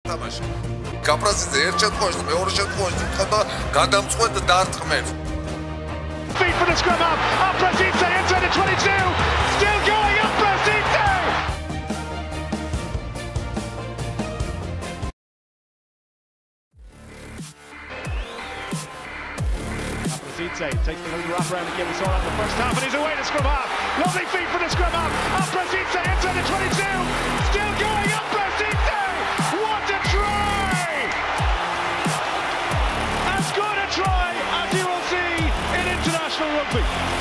თამაში. კაპრასიძე ერთ შემთხვევაში, მეორე შემთხვევაში უთხოვდა გადამწყვეტ დარტყმებს. Feet for the scrum up. Aprositze inside the 22. Still going. Aprositze. Aprositze takes the little wrap around again. We saw that in the first half, and he's away to scrum up. Lovely feet for the scrum up. Aprositze inside the 22. Still going. Aprositze. What a try! As good a try as you will see in international rugby.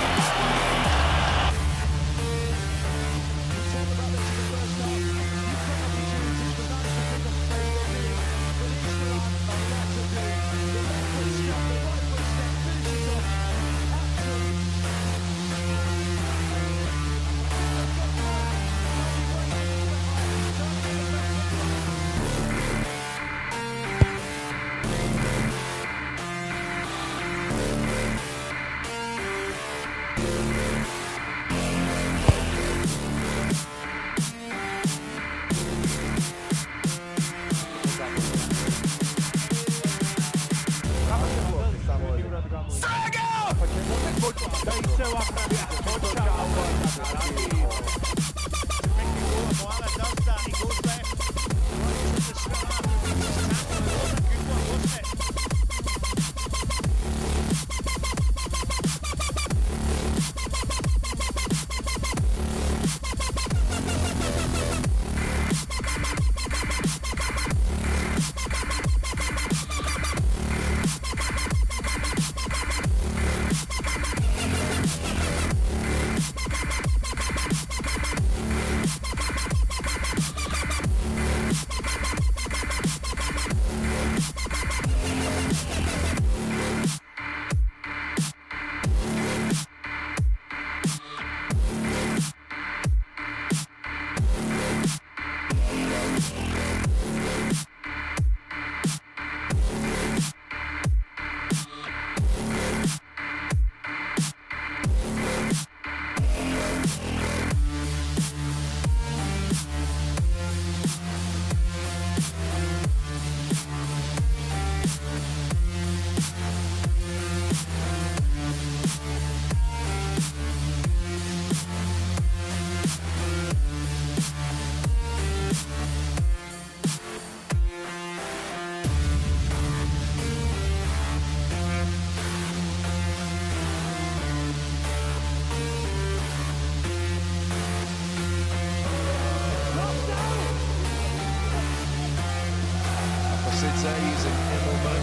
Using Immelman.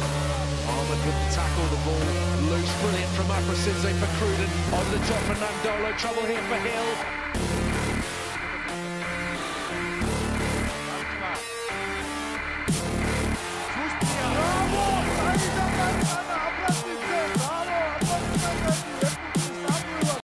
Armour couldn't tackle the ball. Loose, brilliant from Aprositze for Cruden. On the top for Nandolo. Trouble here for Hill.